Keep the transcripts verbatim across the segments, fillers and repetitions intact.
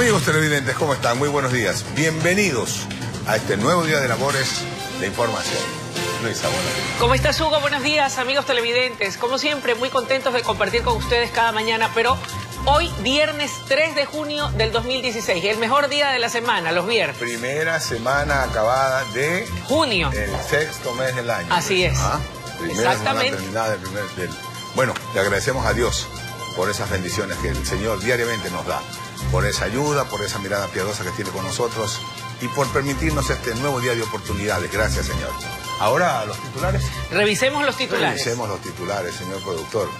Amigos televidentes, ¿cómo están? Muy buenos días. Bienvenidos a este nuevo día de labores de información. Luisa, buenos días. ¿Cómo estás, Hugo? Buenos días, amigos televidentes. Como siempre, muy contentos de compartir con ustedes cada mañana, pero hoy, viernes tres de junio del dos mil dieciséis, el mejor día de la semana, los viernes. Primera semana acabada de... junio. El sexto mes del año. Así es. ¿Ah? Primera Exactamente. semana terminada del primer... Del... Bueno, le agradecemos a Dios por esas bendiciones que el Señor diariamente nos da, por esa ayuda, por esa mirada piadosa que tiene con nosotros y por permitirnos este nuevo día de oportunidades. Gracias, Señor. Ahora, los titulares. Revisemos los titulares. Revisemos los titulares, señor productor.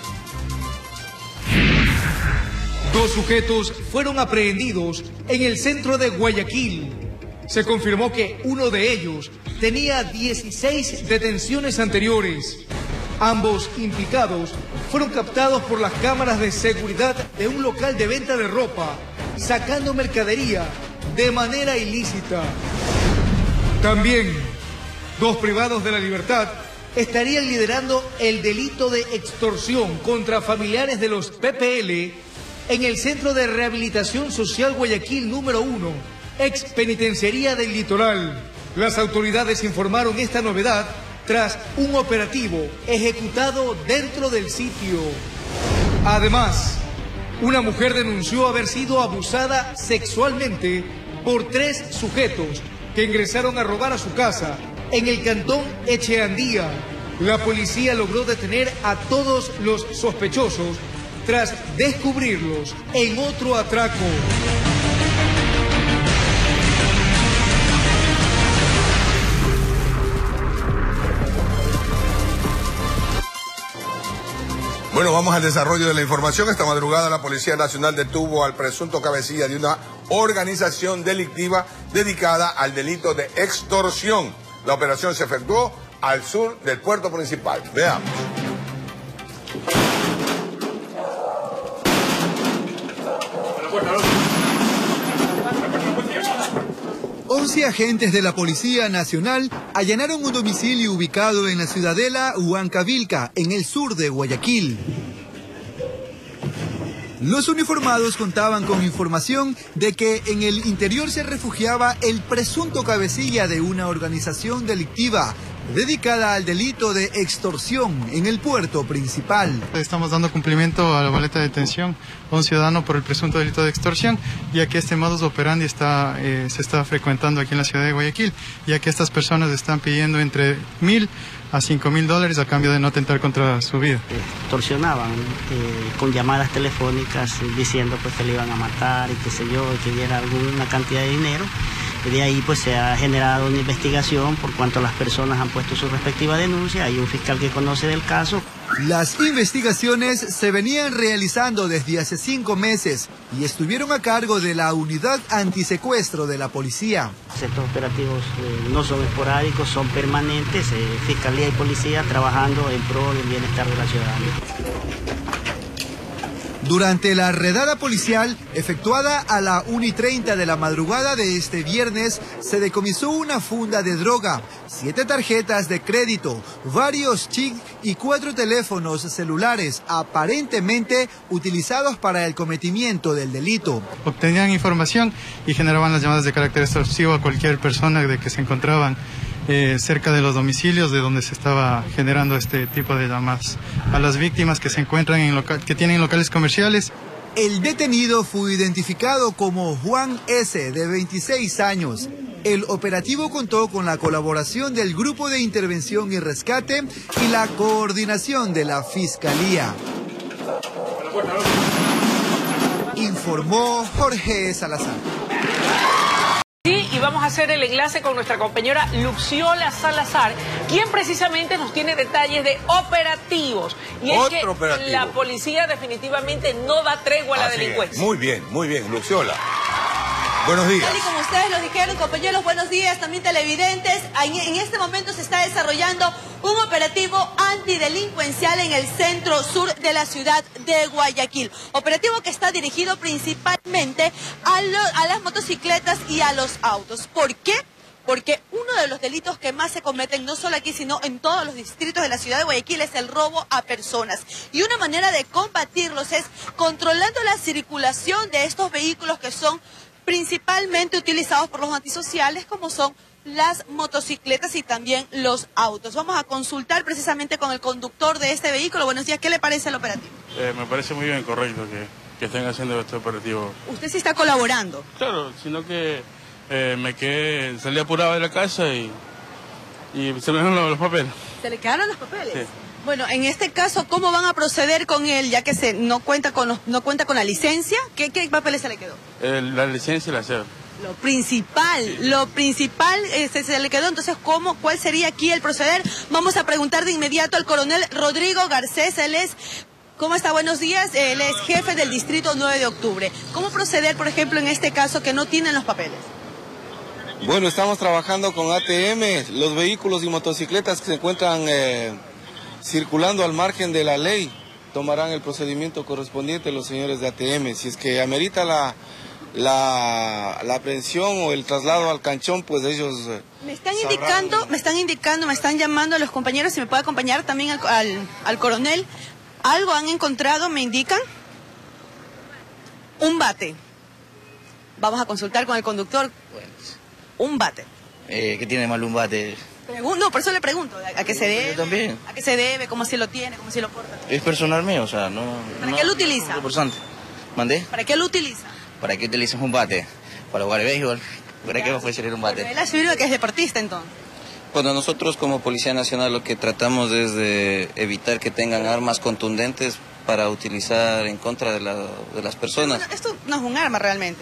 Dos sujetos fueron aprehendidos en el centro de Guayaquil. Se confirmó que uno de ellos tenía dieciséis detenciones anteriores. Ambos implicados fueron captados por las cámaras de seguridad de un local de venta de ropa, sacando mercadería de manera ilícita. También, dos privados de la libertad estarían liderando el delito de extorsión contra familiares de los P P L en el Centro de Rehabilitación Social Guayaquil número uno, ex penitenciaría del Litoral. Las autoridades informaron esta novedad tras un operativo ejecutado dentro del sitio. Además, una mujer denunció haber sido abusada sexualmente por tres sujetos que ingresaron a robar a su casa en el cantón Echeandía. La policía logró detener a todos los sospechosos tras descubrirlos en otro atraco. Bueno, vamos al desarrollo de la información. Esta madrugada la Policía Nacional detuvo al presunto cabecilla de una organización delictiva dedicada al delito de extorsión. La operación se efectuó al sur del puerto principal. Veamos. once agentes de la Policía Nacional allanaron un domicilio ubicado en la ciudadela Huancavilca, en el sur de Guayaquil. Los uniformados contaban con información de que en el interior se refugiaba el presunto cabecilla de una organización delictiva dedicada al delito de extorsión en el puerto principal. Estamos dando cumplimiento a la boleta de detención a un ciudadano por el presunto delito de extorsión, ya que este modus operandi está, eh, se está frecuentando aquí en la ciudad de Guayaquil, ya que estas personas están pidiendo entre mil a cinco mil dólares a cambio de no atentar contra su vida. Extorsionaban eh, con llamadas telefónicas eh, diciendo pues que le iban a matar y qué sé yo, y que diera alguna cantidad de dinero. Y de ahí pues se ha generado una investigación por cuanto las personas han puesto su respectiva denuncia. Hay un fiscal que conoce del caso. Las investigaciones se venían realizando desde hace cinco meses y estuvieron a cargo de la unidad antisecuestro de la policía. Estos operativos eh, no son esporádicos, son permanentes. Eh, Fiscalía y policía trabajando en pro del bienestar de la ciudadanía. Durante la redada policial efectuada a la una y treinta de la madrugada de este viernes, se decomisó una funda de droga, siete tarjetas de crédito, varios chips y cuatro teléfonos celulares aparentemente utilizados para el cometimiento del delito. Obtenían información y generaban las llamadas de carácter extorsivo a cualquier persona de que se encontraban Eh, cerca de los domicilios de donde se estaba generando este tipo de llamadas a las víctimas que se encuentran en local, que tienen locales comerciales. El detenido fue identificado como Juan S., de veintiséis años. El operativo contó con la colaboración del Grupo de Intervención y Rescate y la coordinación de la Fiscalía. Informó Jorge Salazar. Sí, y vamos a hacer el enlace con nuestra compañera Luxiola Salazar, quien precisamente nos tiene detalles de operativos. Y es que operativo. La policía definitivamente no da tregua a la Así delincuencia. Es. Muy bien, muy bien, Luxiola. Buenos días. Tal y como ustedes lo dijeron, compañeros, buenos días, también televidentes. En este momento se está desarrollando un operativo antidelincuencial en el centro sur de la ciudad de Guayaquil. Operativo que está dirigido principalmente a, lo, a las motocicletas y a los autos. ¿Por qué? Porque uno de los delitos que más se cometen, no solo aquí, sino en todos los distritos de la ciudad de Guayaquil, es el robo a personas. Y una manera de combatirlos es controlando la circulación de estos vehículos que son principalmente utilizados por los antisociales, como son las motocicletas y también los autos. Vamos a consultar precisamente con el conductor de este vehículo. Buenos días, ¿qué le parece el operativo? Eh, me parece muy bien, correcto, que, que estén haciendo este operativo. ¿Usted sí está colaborando? Claro, sino que eh, me quedé, salí apurado de la casa y, y se me dieron los, los papeles. ¿Se le quedaron los papeles? Sí. Bueno, en este caso, ¿cómo van a proceder con él, ya que se no cuenta con los, no cuenta con la licencia? ¿Qué, qué papeles se le quedó? Eh, la licencia y la cédula. Lo principal, sí. lo principal eh, se, se le quedó. Entonces, ¿cómo, cuál sería aquí el proceder? Vamos a preguntar de inmediato al coronel Rodrigo Garcés. Él es, ¿cómo está? Buenos días. Él es jefe del distrito nueve de octubre. ¿Cómo proceder, por ejemplo, en este caso que no tienen los papeles? Bueno, estamos trabajando con A T M. Los vehículos y motocicletas que se encuentran eh, circulando al margen de la ley tomarán el procedimiento correspondiente los señores de A T M. Si es que amerita la... La, la aprehensión o el traslado al canchón, pues ellos eh, me están sabrán... indicando, me están indicando, me están llamando a los compañeros, si me puede acompañar también al, al, al coronel. ¿Algo han encontrado, me indican? Un bate. Vamos a consultar con el conductor. Un bate. Eh, ¿Qué tiene mal un bate? Pregun no, por eso le pregunto, ¿a, a qué se debe? Yo también. ¿A qué se debe? ¿Cómo se lo tiene? ¿Cómo se lo porta? Es personal mío, o sea, no... ¿Para no, qué lo utiliza? No, ¿Mandé? ¿Para qué lo utiliza? ¿Para qué utilizas un bate? Para jugar béisbol. ¿Para qué puede servir un bate? Él afirma que es deportista, entonces. Bueno, nosotros como Policía Nacional lo que tratamos es de evitar que tengan armas contundentes para utilizar en contra de, la, de las personas. Bueno, esto no es un arma realmente.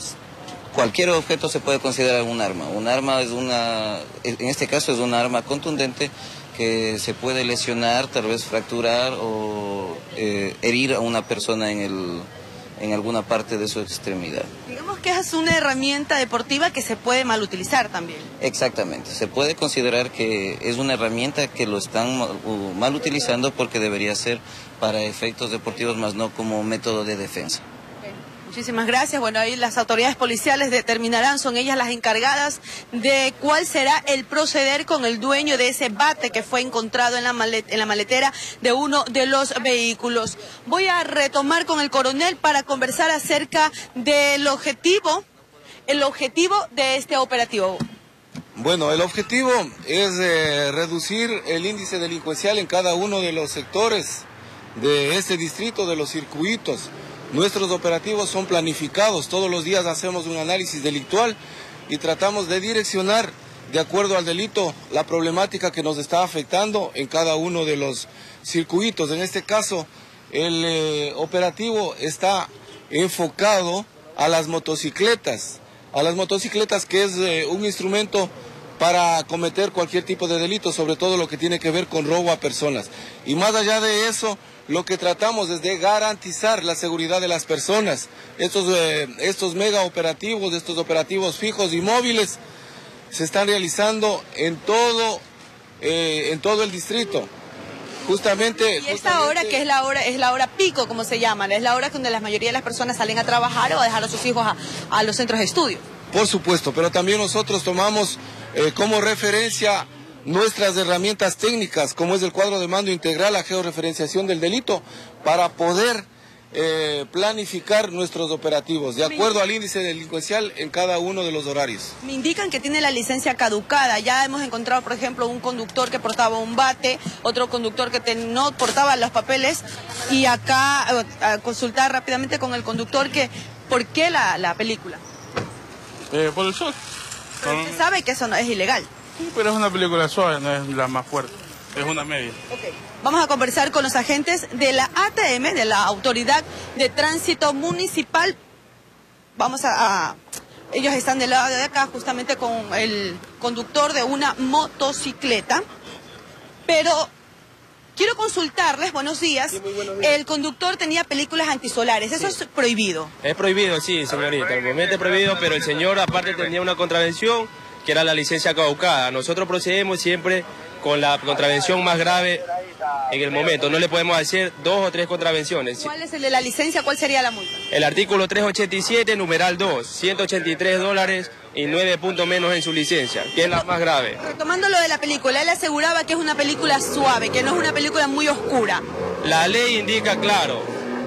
Cualquier objeto se puede considerar un arma. Un arma es una, en este caso es una arma contundente que se puede lesionar, tal vez fracturar o eh, herir a una persona en el... en alguna parte de su extremidad. Digamos que es una herramienta deportiva que se puede mal utilizar también. Exactamente, se puede considerar que es una herramienta que lo están mal utilizando porque debería ser para efectos deportivos, más no como método de defensa. Muchísimas gracias. Bueno, ahí las autoridades policiales determinarán, son ellas las encargadas de cuál será el proceder con el dueño de ese bate que fue encontrado en la, malet en la maletera de uno de los vehículos. Voy a retomar con el coronel para conversar acerca del objetivo, el objetivo de este operativo. Bueno, el objetivo es eh, reducir el índice delincuencial en cada uno de los sectores de este distrito, de los circuitos. Nuestros operativos son planificados, todos los días hacemos un análisis delictual y tratamos de direccionar de acuerdo al delito la problemática que nos está afectando en cada uno de los circuitos. En este caso, el eh, operativo está enfocado a las motocicletas, a las motocicletas que es eh, un instrumento para cometer cualquier tipo de delito, sobre todo lo que tiene que ver con robo a personas. Y más allá de eso, lo que tratamos es de garantizar la seguridad de las personas. Estos, eh, estos mega operativos, estos operativos fijos y móviles, se están realizando en todo, eh, en todo el distrito. Justamente... Y esta hora, que es la hora, es la hora pico, como se llama, es la hora donde la mayoría de las personas salen a trabajar o a dejar a sus hijos a, a los centros de estudio. Por supuesto, pero también nosotros tomamos eh, como referencia nuestras herramientas técnicas, como es el cuadro de mando integral, la georreferenciación del delito, para poder eh, planificar nuestros operativos, de acuerdo al índice delincuencial en cada uno de los horarios. Me indican que tiene la licencia caducada. Ya hemos encontrado, por ejemplo, un conductor que portaba un bate, otro conductor que te, no portaba los papeles, y acá a, a consultar rápidamente con el conductor que, ¿por qué la, la película? Eh, por el sol. Pero usted sabe que eso no es ilegal. Sí, pero es una película suave, no es la más fuerte, es una media. Okay. Vamos a conversar con los agentes de la A T M, de la Autoridad de Tránsito Municipal. Vamos a, a... Ellos están del lado de acá justamente con el conductor de una motocicleta. Pero quiero consultarles, buenos días, sí, buenos días. El conductor tenía películas antisolares, ¿eso sí es prohibido? Es prohibido, sí, señorita, el momento es prohibido, pero el señor aparte tenía una contravención, que era la licencia caducada. Nosotros procedemos siempre con la contravención más grave en el momento. No le podemos hacer dos o tres contravenciones. ¿Cuál es el de la licencia? ¿Cuál sería la multa? El artículo trescientos ochenta y siete, numeral dos, ciento ochenta y tres dólares y nueve puntos menos en su licencia, que es la más grave. Retomando lo de la película, él aseguraba que es una película suave, que no es una película muy oscura. La ley indica claro,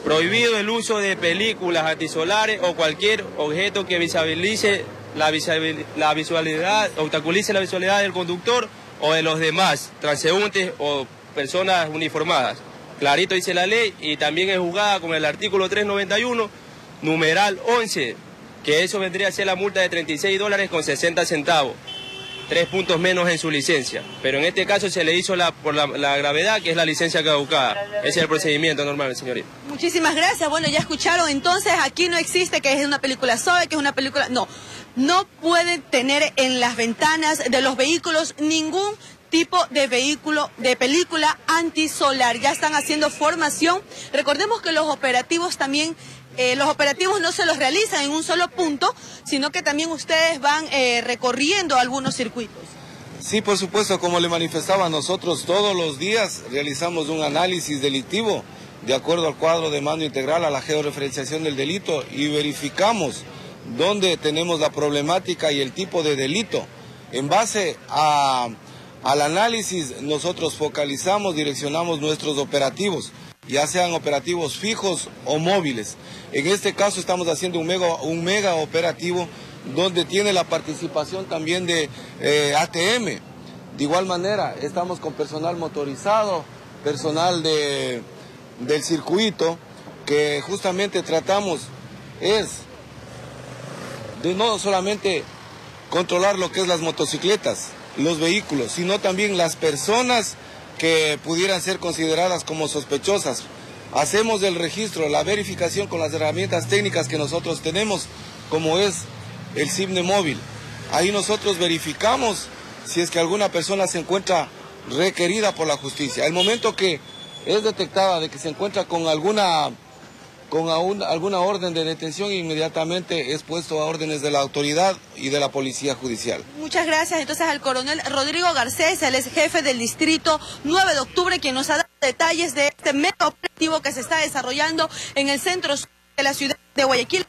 Prohibido el uso de películas antisolares o cualquier objeto que visibilice la, visual, la visualidad, obstaculice la visualidad del conductor o de los demás transeúntes o personas uniformadas. Clarito dice la ley, y también es juzgada con el artículo trescientos noventa y uno, numeral once, que eso vendría a ser la multa de treinta y seis dólares con sesenta centavos. Tres puntos menos en su licencia, pero en este caso se le hizo la, por la, la gravedad, que es la licencia caducada. Ese es el procedimiento normal, señorita. Muchísimas gracias. Bueno, ya escucharon, entonces aquí no existe que es una película suave, que es una película... No, no pueden tener en las ventanas de los vehículos ningún tipo de vehículo, de película antisolar. Ya están haciendo formación. Recordemos que los operativos también... Eh, los operativos no se los realizan en un solo punto, sino que también ustedes van eh, recorriendo algunos circuitos. Sí, por supuesto, como le manifestaba, nosotros todos los días realizamos un análisis delictivo de acuerdo al cuadro de mando integral, a la georreferenciación del delito, y verificamos dónde tenemos la problemática y el tipo de delito. En base a, al análisis, nosotros focalizamos, direccionamos nuestros operativos, ya sean operativos fijos o móviles. En este caso estamos haciendo un mega, un mega operativo donde tiene la participación también de eh, A T M. De igual manera, estamos con personal motorizado, personal de, del circuito, que justamente tratamos es de no solamente controlar lo que es las motocicletas, los vehículos, sino también las personas que pudieran ser consideradas como sospechosas. Hacemos el registro, la verificación con las herramientas técnicas que nosotros tenemos, como es el CIBNE móvil. Ahí nosotros verificamos si es que alguna persona se encuentra requerida por la justicia. Al momento que es detectada de que se encuentra con alguna, con aún, alguna orden de detención, inmediatamente es puesto a órdenes de la autoridad y de la policía judicial. Muchas gracias entonces al coronel Rodrigo Garcés, él es jefe del distrito nueve de octubre, quien nos ha dado detalles de este mega operativo que se está desarrollando en el centro de la ciudad de Guayaquil,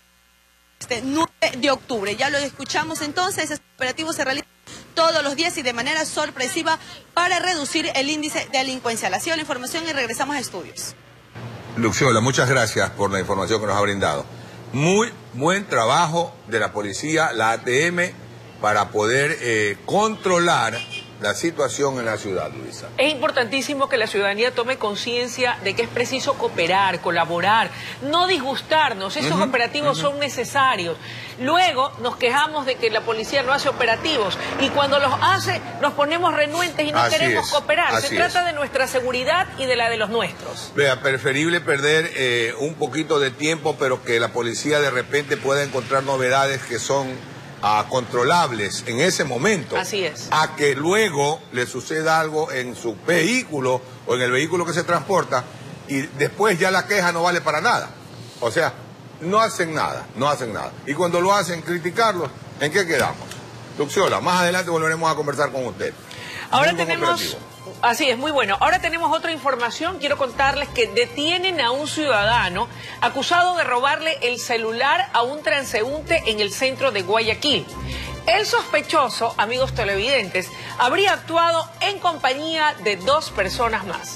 este nueve de octubre. Ya lo escuchamos entonces, este operativo se realiza todos los días y de manera sorpresiva para reducir el índice delincuencial. Ha sido la información y regresamos a estudios. Luxiola, muchas gracias por la información que nos ha brindado. Muy buen trabajo de la policía, la A T M, para poder eh, controlar la situación en la ciudad, Luisa. Es importantísimo que la ciudadanía tome conciencia de que es preciso cooperar, colaborar, no disgustarnos. Esos uh-huh, operativos uh-huh. son necesarios. Luego nos quejamos de que la policía no hace operativos y cuando los hace nos ponemos renuentes y no así queremos es, cooperar. Se trata es. de nuestra seguridad y de la de los nuestros. Vea, preferible perder eh, un poquito de tiempo, pero que la policía de repente pueda encontrar novedades que son a controlables en ese momento. Así es. A que luego le suceda algo en su vehículo o en el vehículo que se transporta y después ya la queja no vale para nada. O sea, no hacen nada, no hacen nada. Y cuando lo hacen, criticarlos, ¿en qué quedamos? Luxiola, más adelante volveremos a conversar con usted. Ahora tenemos... Así es, muy bueno. Ahora tenemos otra información. Quiero contarles que detienen a un ciudadano acusado de robarle el celular a un transeúnte en el centro de Guayaquil. El sospechoso, amigos televidentes, habría actuado en compañía de dos personas más.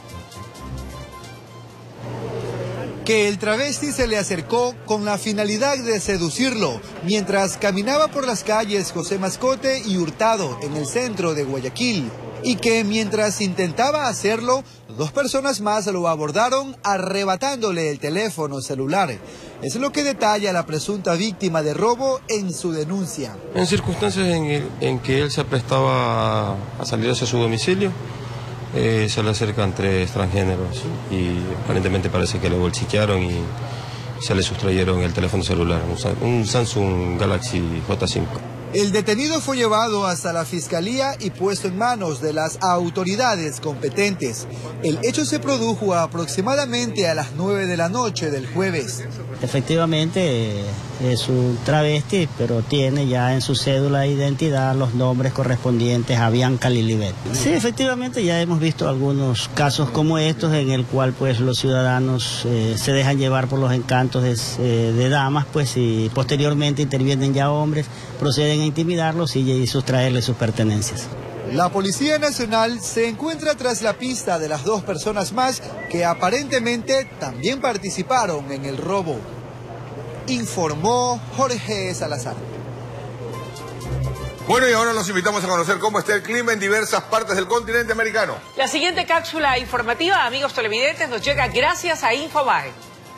Que el travesti se le acercó con la finalidad de seducirlo mientras caminaba por las calles José Mascote y Hurtado en el centro de Guayaquil. Y que mientras intentaba hacerlo, dos personas más lo abordaron arrebatándole el teléfono celular. Es lo que detalla la presunta víctima de robo en su denuncia. En circunstancias en, el, en que él se prestaba a, a salir hacia su domicilio, eh, se le acercan tres transgéneros y aparentemente parece que le bolsiquearon y se le sustrayeron el teléfono celular, un, un Samsung Galaxy J cinco. El detenido fue llevado hasta la fiscalía y puesto en manos de las autoridades competentes. El hecho se produjo aproximadamente a las nueve de la noche del jueves. Efectivamente es un travesti, pero tiene ya en su cédula de identidad los nombres correspondientes a Bianca Lilibet. Sí, efectivamente ya hemos visto algunos casos como estos en el cual pues los ciudadanos eh, se dejan llevar por los encantos de, eh, de damas, pues y posteriormente intervienen ya hombres, proceden a intimidarlos y, y sustraerles sus pertenencias. La Policía Nacional se encuentra tras la pista de las dos personas más que aparentemente también participaron en el robo. Informó Jorge Salazar. Bueno, y ahora los invitamos a conocer cómo está el clima en diversas partes del continente americano. La siguiente cápsula informativa, amigos televidentes, nos llega gracias a Infobae.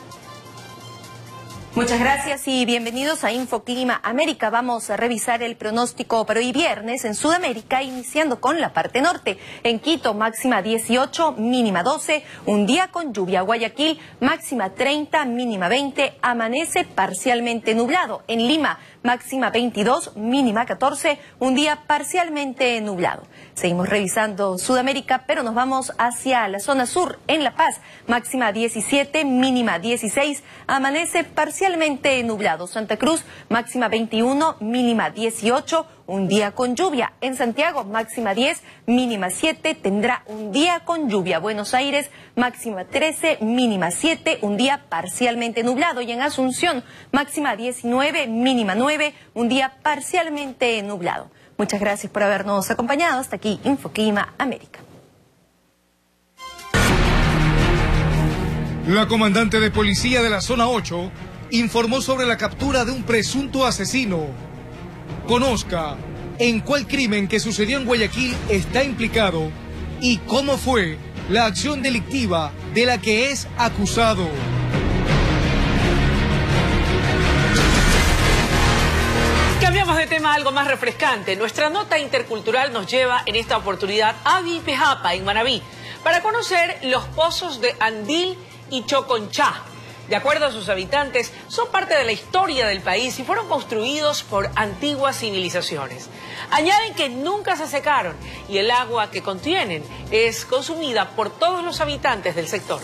Muchas gracias y bienvenidos a Infoclima América. Vamos a revisar el pronóstico para hoy viernes en Sudamérica, iniciando con la parte norte. En Quito, máxima dieciocho, mínima doce, un día con lluvia. Guayaquil, máxima treinta, mínima veinte, amanece parcialmente nublado. En Lima, máxima veintidós, mínima catorce, un día parcialmente nublado. Seguimos revisando Sudamérica, pero nos vamos hacia la zona sur. En La Paz, máxima diecisiete, mínima dieciséis, amanece parcialmente nublado. Santa Cruz, máxima veintiuno, mínima dieciocho, un día con lluvia. En Santiago, máxima diez, mínima siete, tendrá un día con lluvia. Buenos Aires, máxima trece, mínima siete, un día parcialmente nublado. Y en Asunción, máxima diecinueve, mínima nueve, un día parcialmente nublado. Muchas gracias por habernos acompañado. Hasta aquí, Infoclima América. La comandante de policía de la zona ocho informó sobre la captura de un presunto asesino. Conozca en cuál crimen que sucedió en Guayaquil está implicado y cómo fue la acción delictiva de la que es acusado. Cambiamos de tema a algo más refrescante. Nuestra nota intercultural nos lleva en esta oportunidad a Vilpejapa, en Manabí, para conocer los pozos de Andil y Choconchá. De acuerdo a sus habitantes, son parte de la historia del país y fueron construidos por antiguas civilizaciones. Añaden que nunca se secaron y el agua que contienen es consumida por todos los habitantes del sector.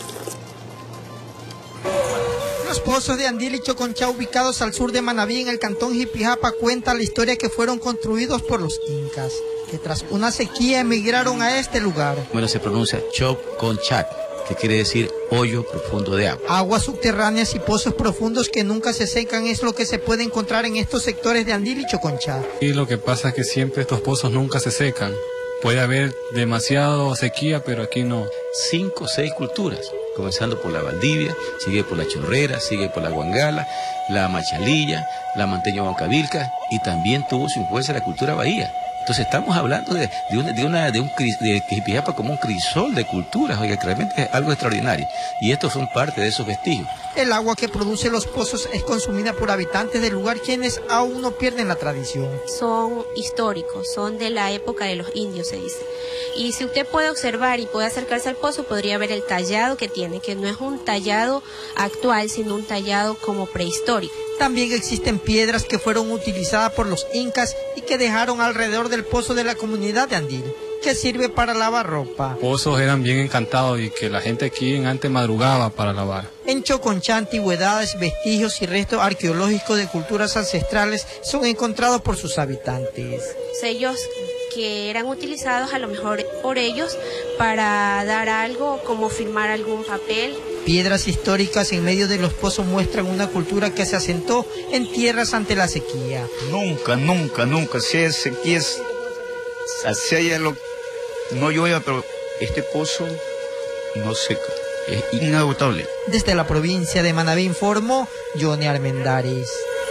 Los pozos de Andil y Choconchá, ubicados al sur de Manabí, en el cantón Jipijapa, cuentan la historia que fueron construidos por los incas, que tras una sequía emigraron a este lugar. Bueno, se pronuncia Choconchá, que quiere decir hoyo profundo de agua. Aguas subterráneas y pozos profundos que nunca se secan es lo que se puede encontrar en estos sectores de Andil y Choconchá. Y lo que pasa es que siempre estos pozos nunca se secan. Puede haber demasiado sequía, pero aquí no. Cinco o seis culturas, comenzando por la Valdivia, sigue por la Chorrera, sigue por la Guangala, la Machalilla, la Manteño Huancavilca, y también tuvo su influencia la cultura bahía. Entonces estamos hablando de, de, una, de, una, de un de Jipijapa como un crisol de culturas, oiga, que realmente es algo extraordinario. Y estos son parte de esos vestigios. El agua que produce los pozos es consumida por habitantes del lugar, quienes aún no pierden la tradición. Son históricos, son de la época de los indios, se dice. Y si usted puede observar y puede acercarse al pozo, podría ver el tallado que tiene, que no es un tallado actual, sino un tallado como prehistórico. También existen piedras que fueron utilizadas por los incas y que dejaron alrededor del pozo de la comunidad de Andil, que sirve para lavar ropa. Los pozos eran bien encantados y que la gente aquí en antes madrugaba para lavar. En Choconchá, antigüedades, vestigios y restos arqueológicos de culturas ancestrales son encontrados por sus habitantes. Sellos que eran utilizados a lo mejor por ellos para dar algo, como firmar algún papel. Piedras históricas en medio de los pozos muestran una cultura que se asentó en tierras ante la sequía. Nunca, nunca, nunca, si hay sequías, si hay lo, no llueve, pero este pozo no seca, es inagotable. Desde la provincia de Manabí informó Johnny Armendáriz.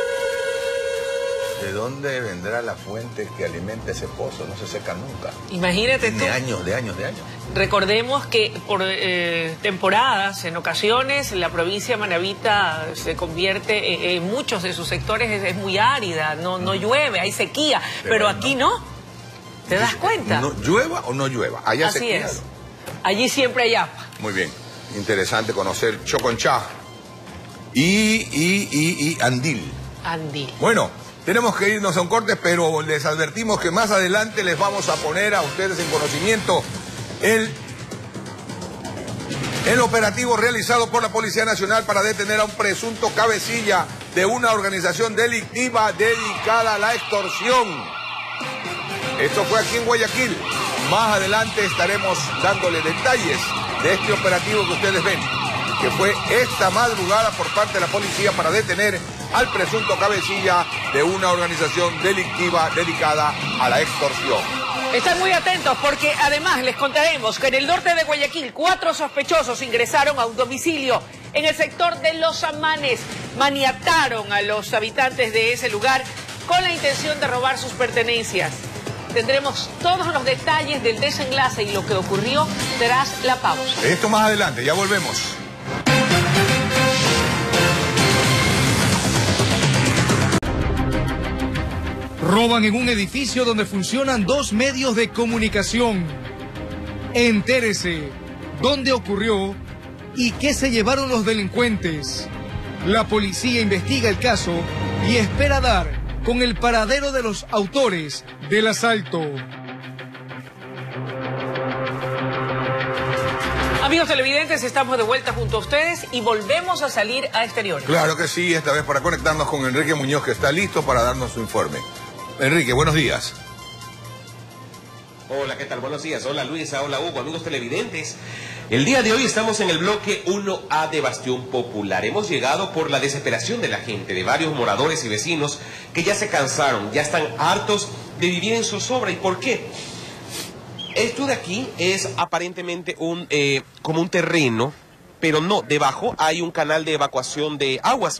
¿De dónde vendrá la fuente que alimenta ese pozo? No se seca nunca. Imagínate tú. De años, de años, de años. Recordemos que por eh, temporadas, en ocasiones, la provincia manabita se convierte en, en muchos de sus sectores, es, es muy árida, no, no llueve, hay sequía, pero, pero aquí no. no. ¿Te das cuenta? No, ¿llueva o no llueva? Allá Así sequía. es. Allí siempre hay agua. Muy bien. Interesante conocer Choconchá y, y, y, y Andil. Andil. Bueno, tenemos que irnos a un corte, pero les advertimos que más adelante les vamos a poner a ustedes en conocimiento el, el operativo realizado por la Policía Nacional para detener a un presunto cabecilla de una organización delictiva dedicada a la extorsión. Esto fue aquí en Guayaquil. Más adelante estaremos dándole detalles de este operativo que ustedes ven, que fue esta madrugada por parte de la policía para detener al presunto cabecilla de una organización delictiva dedicada a la extorsión. Están muy atentos porque además les contaremos que en el norte de Guayaquil cuatro sospechosos ingresaron a un domicilio en el sector de Los Amanes. Maniataron a los habitantes de ese lugar con la intención de robar sus pertenencias. Tendremos todos los detalles del desenlace y lo que ocurrió tras la pausa. Esto más adelante, ya volvemos. Roban en un edificio donde funcionan dos medios de comunicación. Entérese dónde ocurrió y qué se llevaron los delincuentes. La policía investiga el caso y espera dar con el paradero de los autores del asalto. Amigos televidentes, estamos de vuelta junto a ustedes y volvemos a salir a exteriores. Claro que sí, esta vez para conectarnos con Enrique Muñoz, que está listo para darnos su informe. Enrique, buenos días. Hola, ¿qué tal? Buenos días. Hola Luisa, hola Hugo, amigos televidentes. El día de hoy estamos en el bloque uno A de Bastión Popular. Hemos llegado por la desesperación de la gente, de varios moradores y vecinos que ya se cansaron, ya están hartos de vivir en zozobra. ¿Y por qué? Esto de aquí es aparentemente un eh, como un terreno, pero no, debajo hay un canal de evacuación de aguas.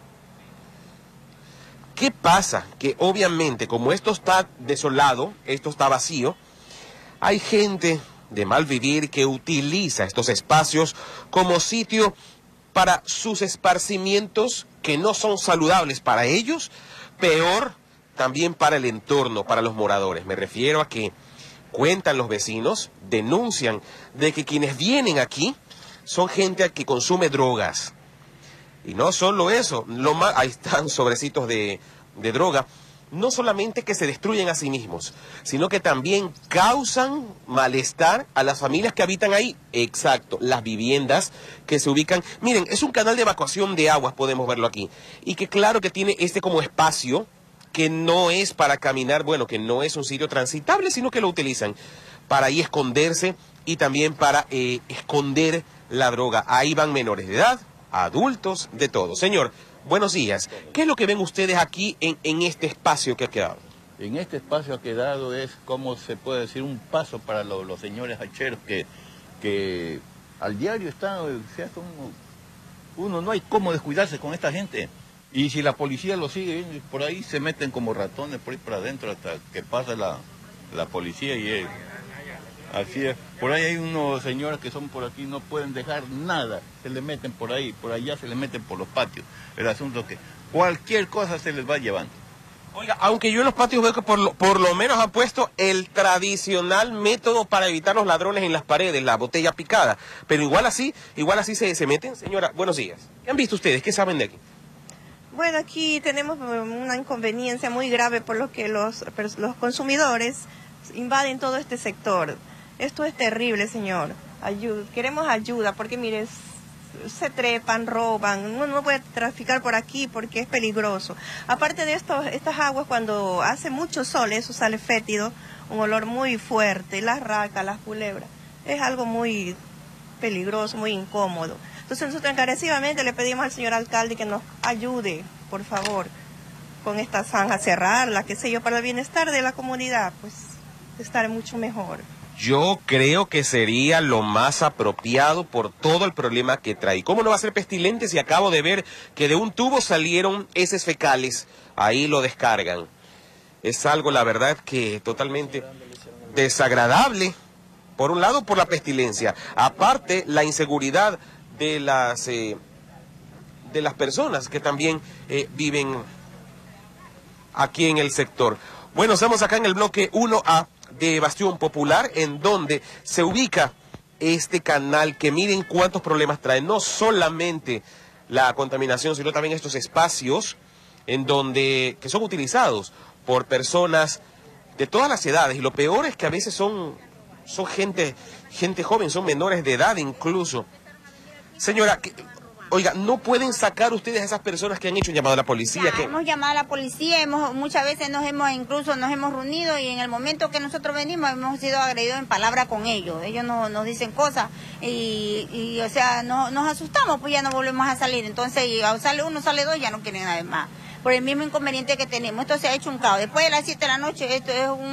¿Qué pasa? Que obviamente, como esto está desolado, esto está vacío, hay gente de mal vivir que utiliza estos espacios como sitio para sus esparcimientos que no son saludables para ellos, peor también para el entorno, para los moradores. Me refiero a que cuentan los vecinos, denuncian de que quienes vienen aquí son gente que consume drogas. Y no solo eso, lo más, ahí están sobrecitos de, de droga. No solamente que se destruyen a sí mismos, sino que también causan malestar a las familias que habitan ahí. Exacto, las viviendas que se ubican. Miren, es un canal de evacuación de aguas, podemos verlo aquí. Y que claro que tiene este como espacio que no es para caminar, bueno, que no es un sitio transitable, sino que lo utilizan para ahí esconderse y también para eh, esconder la droga. Ahí van menores de edad, adultos, de todo. Señor, buenos días. ¿Qué es lo que ven ustedes aquí en, en este espacio que ha quedado? En este espacio ha quedado es, como se puede decir, un paso para lo, los señores hacheros que, que al diario están, o sea, como, uno no hay cómo descuidarse con esta gente. Y si la policía lo sigue, por ahí se meten como ratones por ahí para adentro hasta que pasa la, la policía y él. Así es. Por ahí hay unos señores que son por aquí, no pueden dejar nada. Se le meten por ahí, por allá se le meten por los patios. El asunto es que cualquier cosa se les va llevando. Oiga, aunque yo en los patios veo que por lo, por lo menos han puesto el tradicional método para evitar los ladrones en las paredes, la botella picada. Pero igual así, igual así se, se meten. Señora, buenos días. ¿Qué han visto ustedes? ¿Qué saben de aquí? Bueno, aquí tenemos una inconveniencia muy grave por lo que los, los consumidores invaden todo este sector. Esto es terrible, señor. Ayuda, queremos ayuda porque, mire, se trepan, roban. Uno no puede traficar por aquí porque es peligroso. Aparte de esto, estas aguas, cuando hace mucho sol, eso sale fétido, un olor muy fuerte, las racas, las culebras. Es algo muy peligroso, muy incómodo. Entonces nosotros encarecidamente le pedimos al señor alcalde que nos ayude, por favor, con esta zanja, cerrarla, qué sé yo, para el bienestar de la comunidad, pues estar mucho mejor. Yo creo que sería lo más apropiado por todo el problema que trae. ¿Cómo no va a ser pestilente si acabo de ver que de un tubo salieron heces fecales? Ahí lo descargan. Es algo, la verdad, que totalmente desagradable. Por un lado, por la pestilencia. Aparte, la inseguridad de las eh, de las personas que también eh, viven aquí en el sector. Bueno, estamos acá en el bloque uno A de Bastión Popular, en donde se ubica este canal que miren cuántos problemas trae. No solamente la contaminación, sino también estos espacios en donde que son utilizados por personas de todas las edades. Y lo peor es que a veces son, son gente, gente joven, son menores de edad incluso. Señora, que, oiga, ¿no pueden sacar ustedes a esas personas que han hecho un llamado a la policía? Ya, que... Hemos llamado a la policía, hemos, muchas veces nos hemos, incluso nos hemos reunido y en el momento que nosotros venimos hemos sido agredidos en palabra con ellos. Ellos no, nos dicen cosas y, y o sea, no, nos asustamos, pues ya no volvemos a salir. Entonces, y sale uno, sale dos, ya no quieren nada más. Por el mismo inconveniente que tenemos. Esto se ha hecho un caos. Después de las siete de la noche, esto es un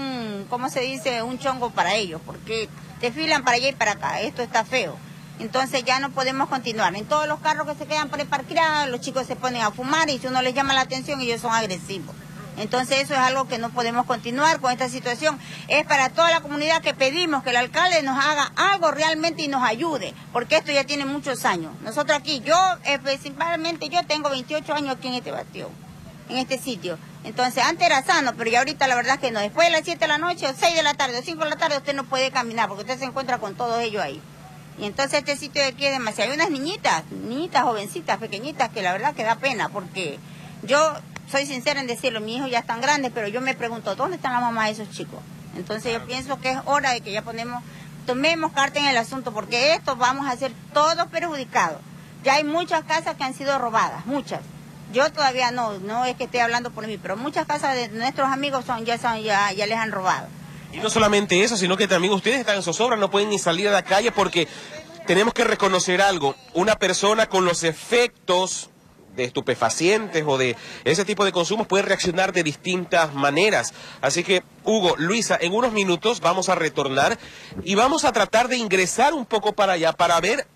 ¿cómo se dice? Un chongo para ellos, porque desfilan para allá y para acá. Esto está feo. Entonces ya no podemos continuar. En todos los carros que se quedan por ahí parqueados, los chicos se ponen a fumar y si uno les llama la atención, ellos son agresivos. Entonces eso es algo que no podemos continuar con esta situación. Es para toda la comunidad que pedimos que el alcalde nos haga algo realmente y nos ayude, porque esto ya tiene muchos años. Nosotros aquí, yo eh, principalmente, yo tengo veintiocho años aquí en este bastión, en este sitio. Entonces antes era sano, pero ya ahorita la verdad es que no. Después de las siete de la noche, o seis de la tarde, o cinco de la tarde, usted no puede caminar, porque usted se encuentra con todos ellos ahí. Y entonces este sitio de aquí es demasiado. Hay unas niñitas, niñitas jovencitas, pequeñitas, que la verdad que da pena, porque yo soy sincera en decirlo, mis hijos ya están grandes, pero yo me pregunto, ¿dónde están las mamás de esos chicos? Entonces yo pienso que es hora de que ya ponemos, tomemos carta en el asunto, porque esto vamos a ser todos perjudicados. Ya hay muchas casas que han sido robadas, muchas. Yo todavía no, no es que esté hablando por mí, pero muchas casas de nuestros amigos son ya, son, ya, ya les han robado. Y no solamente eso, sino que también ustedes están en zozobra, no pueden ni salir a la calle porque tenemos que reconocer algo. Una persona con los efectos de estupefacientes o de ese tipo de consumos puede reaccionar de distintas maneras. Así que, Hugo, Luisa, en unos minutos vamos a retornar y vamos a tratar de ingresar un poco para allá para ver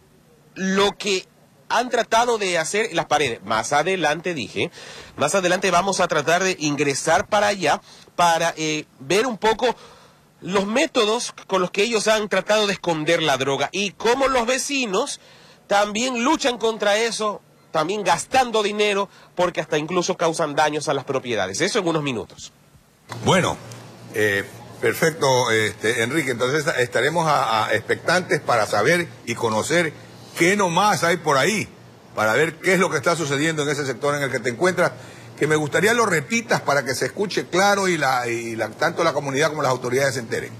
lo que han tratado de hacer las paredes. Más adelante, dije, más adelante vamos a tratar de ingresar para allá para eh, ver un poco los métodos con los que ellos han tratado de esconder la droga y cómo los vecinos también luchan contra eso, también gastando dinero, porque hasta incluso causan daños a las propiedades. Eso en unos minutos. Bueno, eh, perfecto, este, Enrique. Entonces estaremos a, a expectantes para saber y conocer qué nomás hay por ahí, para ver qué es lo que está sucediendo en ese sector en el que te encuentras, que me gustaría lo repitas para que se escuche claro y, la, y la, tanto la comunidad como las autoridades se enteren.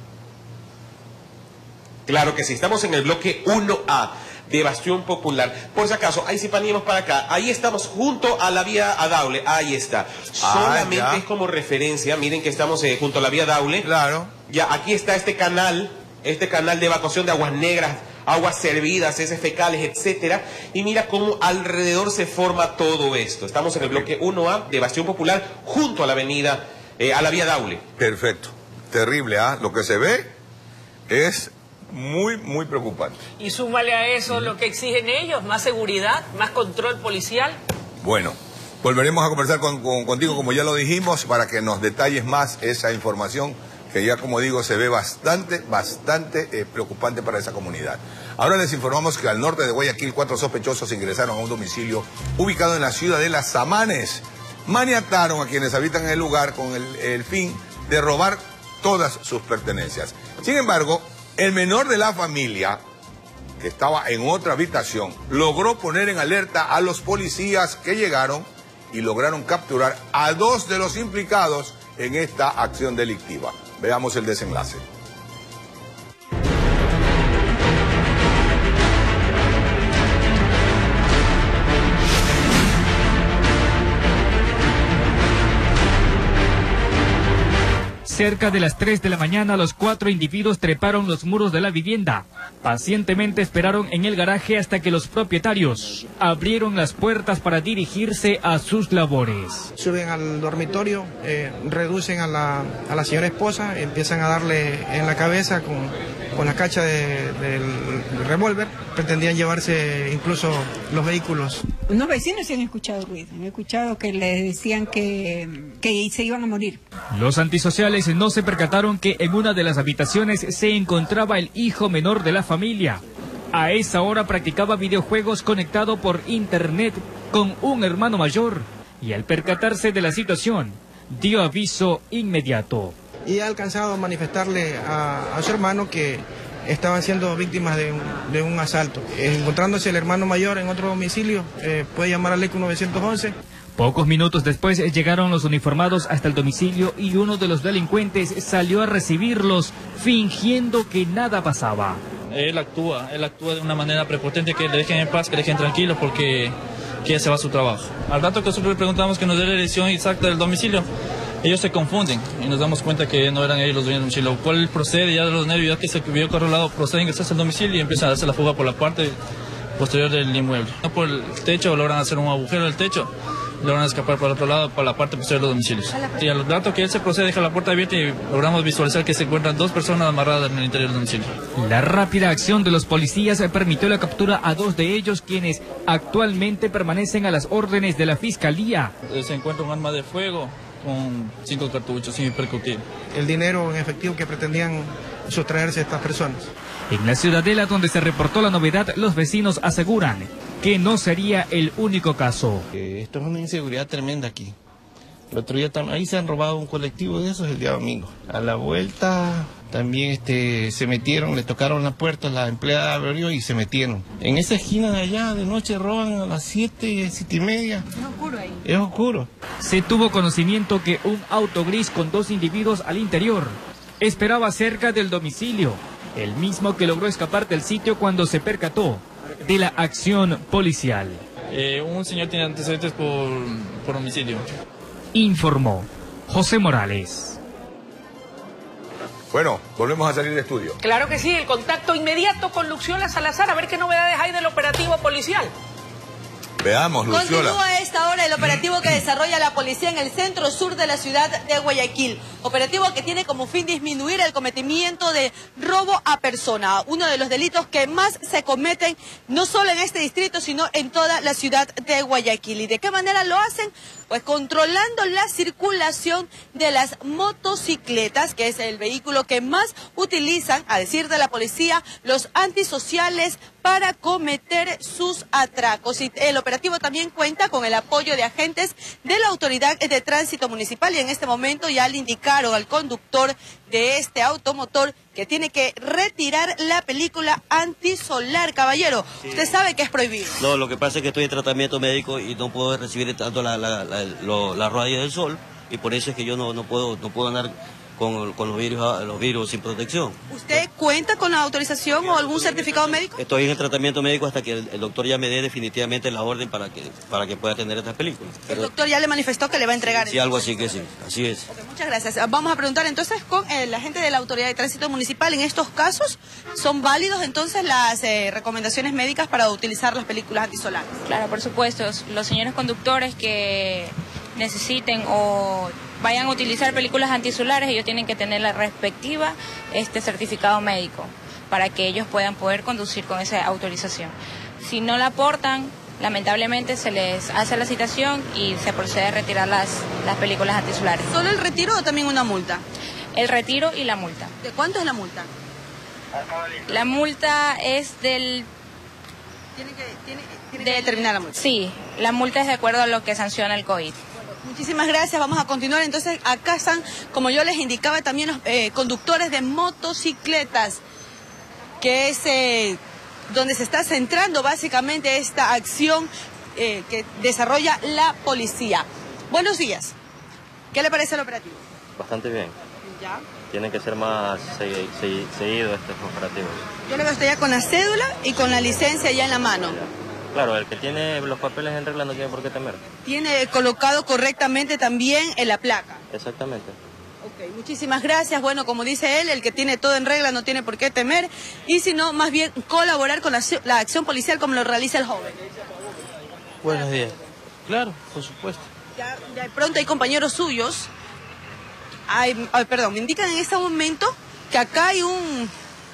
Claro que sí, estamos en el bloque uno A de Bastión Popular. Por si acaso, ahí sí panimos para acá, ahí estamos junto a la vía a Daule, ahí está. Solamente ah, es como referencia, miren que estamos eh, junto a la vía Daule. Claro. Ya, aquí está este canal, este canal de evacuación de aguas negras, aguas servidas, heces fecales, etcétera. Y mira cómo alrededor se forma todo esto. Estamos en el bloque uno A de Bastión Popular, junto a la avenida, eh, a la vía Daule. Perfecto. Terrible, ¿ah? ¿eh? Lo que se ve es muy, muy preocupante. Y súmale a eso lo que exigen ellos, más seguridad, más control policial. Bueno, volveremos a conversar con, con, contigo, como ya lo dijimos, para que nos detalles más esa información, que ya, como digo, se ve bastante, bastante eh, preocupante para esa comunidad. Ahora les informamos que al norte de Guayaquil, cuatro sospechosos ingresaron a un domicilio ubicado en la ciudad de Las Samanes. Maniataron a quienes habitan en el lugar con el, el fin de robar todas sus pertenencias. Sin embargo, el menor de la familia, que estaba en otra habitación, logró poner en alerta a los policías que llegaron y lograron capturar a dos de los implicados en esta acción delictiva. Veamos el desenlace. Cerca de las tres de la mañana, los cuatro individuos treparon los muros de la vivienda. Pacientemente esperaron en el garaje hasta que los propietarios abrieron las puertas para dirigirse a sus labores. Suben al dormitorio, eh, reducen a la, a la señora esposa, empiezan a darle en la cabeza con, con la cacha de, del revólver. Pretendían llevarse incluso los vehículos. Unos vecinos sí han escuchado ruido, han escuchado que les decían que, que se iban a morir. Los antisociales no se percataron que en una de las habitaciones se encontraba el hijo menor de la familia. A esa hora practicaba videojuegos conectado por internet con un hermano mayor y al percatarse de la situación dio aviso inmediato. Y ha alcanzado a manifestarle a, a su hermano que estaban siendo víctimas de un, de un asalto. Encontrándose el hermano mayor en otro domicilio, eh, puede llamar al E C U nueve once. Pocos minutos después llegaron los uniformados hasta el domicilio y uno de los delincuentes salió a recibirlos fingiendo que nada pasaba. Él actúa, él actúa de una manera prepotente, que le dejen en paz, que le dejen tranquilo porque que ya se va a su trabajo. Al rato que nosotros le preguntamos que nos dé la dirección exacta del domicilio, ellos se confunden y nos damos cuenta que no eran ellos los dueños del domicilio, lo cual procede ya de los nervios, ya que se vio correlado, procede a ingresarse al domicilio y empiezan a darse la fuga por la parte posterior del inmueble. Por el techo logran hacer un agujero del techo logran escapar por el otro lado, por la parte posterior de los domicilios. Y al rato que él se procede, deja la puerta abierta y logramos visualizar que se encuentran dos personas amarradas en el interior del domicilio. La rápida acción de los policías permitió la captura a dos de ellos, quienes actualmente permanecen a las órdenes de la Fiscalía. Se encuentra un arma de fuego con cinco cartuchos sin percutir. El dinero en efectivo que pretendían sustraerse a estas personas. En la Ciudadela, donde se reportó la novedad, los vecinos aseguran que no sería el único caso. Eh, esto es una inseguridad tremenda aquí. El otro día también, ahí se han robado un colectivo de esos el día domingo. A la vuelta también este, se metieron, le tocaron la puerta, la empleada abrió y se metieron. En esa esquina de allá de noche roban a las siete, siete y media. Es oscuro ahí. Es oscuro. Se tuvo conocimiento que un auto gris con dos individuos al interior esperaba cerca del domicilio, el mismo que logró escapar del sitio cuando se percató de la acción policial. Eh, un señor tiene antecedentes por, por homicidio. Informó José Morales. Bueno, volvemos a salir de estudio. Claro que sí, el contacto inmediato con Luxiola Salazar, a ver qué novedades hay del operativo policial. Veamos, Luciola. Continúa a esta hora el operativo que desarrolla la policía en el centro sur de la ciudad de Guayaquil. Operativo que tiene como fin disminuir el cometimiento de robo a persona, uno de los delitos que más se cometen no solo en este distrito, sino en toda la ciudad de Guayaquil. ¿Y de qué manera lo hacen? Pues controlando la circulación de las motocicletas, que es el vehículo que más utilizan, a decir de la policía, los antisociales para cometer sus atracos. Y el operativo también cuenta con el apoyo de agentes de la Autoridad de Tránsito Municipal y en este momento ya le indicaron al conductor de este automotor que tiene que retirar la película antisolar. Caballero, sí. Usted sabe que es prohibido. No, lo que pasa es que estoy en tratamiento médico y no puedo recibir tanto la, la, la, la, la radios del sol y por eso es que yo no, no, puedo, no puedo andar con, con los, virus, los virus sin protección. ¿Usted cuenta con la autorización o algún certificado médico? Estoy en el tratamiento médico hasta que el, el doctor ya me dé definitivamente la orden para que, para que pueda tener estas películas. El Pero, doctor ya le manifestó que le va a entregar. Sí, algo así que sí, así es. Okay, muchas gracias. Vamos a preguntar entonces con eh, la gente de la Autoridad de Tránsito Municipal. En estos casos, ¿son válidos entonces las eh, recomendaciones médicas para utilizar las películas antisolares? Claro, por supuesto. Los señores conductores que necesiten o vayan a utilizar películas antisolares, ellos tienen que tener la respectiva este certificado médico para que ellos puedan poder conducir con esa autorización. Si no la aportan, lamentablemente se les hace la citación y se procede a retirar las, las películas antisolares. ¿Solo el retiro o también una multa? El retiro y la multa. ¿De cuánto es la multa? La multa es del... ¿Tiene que, tiene, tiene que determinar la multa? Sí, la multa es de acuerdo a lo que sanciona el COVID. Muchísimas gracias, vamos a continuar. Entonces, acá están, como yo les indicaba, también los eh, conductores de motocicletas, que es eh, donde se está centrando básicamente esta acción eh, que desarrolla la policía. Buenos días. ¿Qué le parece el operativo? Bastante bien. ¿Ya? Tienen que ser más se, se, seguidos estos operativos. Yo le veo a usted ya con la cédula y con la licencia ya en la mano. Claro, el que tiene los papeles en regla no tiene por qué temer. Tiene colocado correctamente también en la placa. Exactamente. Ok, muchísimas gracias. Bueno, como dice él, el que tiene todo en regla no tiene por qué temer. Y si no, más bien colaborar con la, la acción policial como lo realiza el joven. Buenos días. Claro, por supuesto. Ya, de pronto hay compañeros suyos. Ay, ay, perdón, me indican en este momento que acá hay un...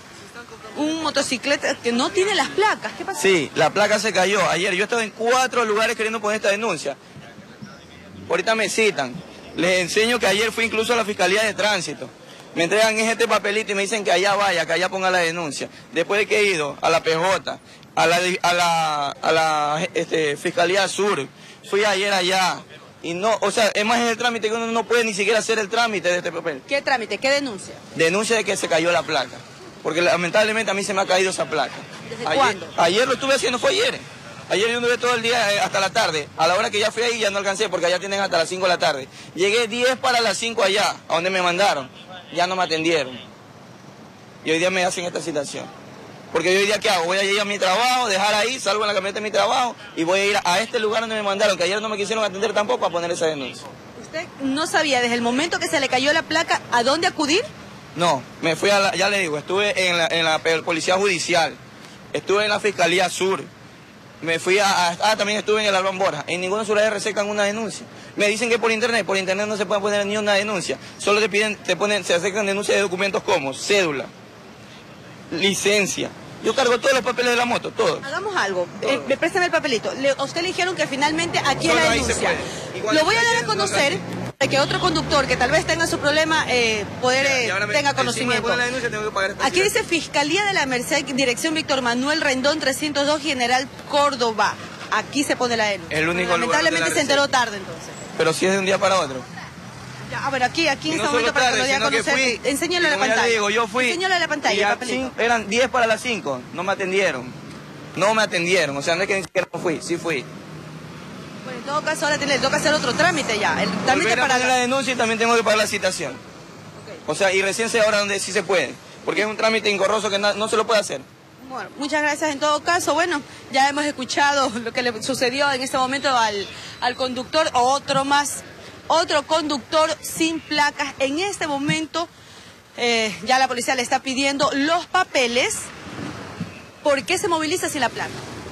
un motocicleta que no tiene las placas. ¿Qué pasa? Sí, la placa se cayó. Ayer yo estaba en cuatro lugares queriendo poner esta denuncia. Ahorita me citan. Les enseño que ayer fui incluso a la Fiscalía de Tránsito. Me entregan este papelito y me dicen que allá vaya, que allá ponga la denuncia. Después de que he ido a la P J, a la, a la, a la este, Fiscalía Sur, fui ayer allá. Y no, o sea, es más en el trámite que uno no puede ni siquiera hacer el trámite de este papel. ¿Qué trámite? ¿Qué denuncia? Denuncia de que se cayó la placa. Porque lamentablemente a mí se me ha caído esa placa. ¿Desde ayer, cuándo? Ayer lo estuve haciendo, fue ayer. Ayer yo anduve todo el día eh, hasta la tarde. A la hora que ya fui ahí ya no alcancé porque allá tienen hasta las cinco de la tarde. Llegué diez para las cinco allá, a donde me mandaron. Ya no me atendieron. Y hoy día me hacen esta citación. Porque yo hoy día, ¿qué hago? Voy a ir a mi trabajo, dejar ahí, salgo en la camioneta de mi trabajo y voy a ir a este lugar donde me mandaron, que ayer no me quisieron atender tampoco, a poner esa denuncia. ¿Usted no sabía desde el momento que se le cayó la placa a dónde acudir? No, me fui a la, ya le digo, estuve en la, en la Policía Judicial, estuve en la Fiscalía Sur, Me fui a, a... Ah, también estuve en el Albán Borja. En ninguna ciudad rececan una denuncia. Me dicen que por internet, por internet no se puede poner ni una denuncia. Solo te piden, te ponen, se aceptan denuncias de documentos como cédula, licencia. Yo cargo todos los papeles de la moto, todos. Hagamos algo. Eh, me préstame el papelito. Le, a usted le dijeron que finalmente aquí Solo es la ahí se denuncia. puede. Igual Lo voy a dar a no conocer para que otro conductor que tal vez tenga su problema eh, poder eh, me, tenga si conocimiento. me la denuncia, tengo que pagar esta Aquí dice Fiscalía de la Merced, Dirección Víctor Manuel Rendón trescientos dos, General Córdoba. Aquí se pone la denuncia. El único Lamentablemente lugar se enteró tarde entonces. Pero si es de un día para otro. Ya, a ver, aquí, aquí en Y este no momento solo para tarde, que lo dé a sino que conocer. fui, Enséñale y la como ya pantalla. le digo, yo fui. Enséñale la y pantalla, el a papelito. cinco- eran diez para las cinco, no me atendieron. No me atendieron, o sea, no es que ni siquiera no fui, sí fui. Bueno, en todo caso ahora tiene, le toca hacer otro trámite ya. El trámite Volver a para poner la denuncia y también tengo que pagar la citación. O sea, y recién sé ahora donde sí se puede, porque es un trámite engorroso que no, no se lo puede hacer. Bueno, muchas gracias en todo caso. Bueno, ya hemos escuchado lo que le sucedió en este momento al, al conductor, o otro más, otro conductor sin placas. En este momento eh, ya la policía le está pidiendo los papeles. ¿Por qué se moviliza sin la placa?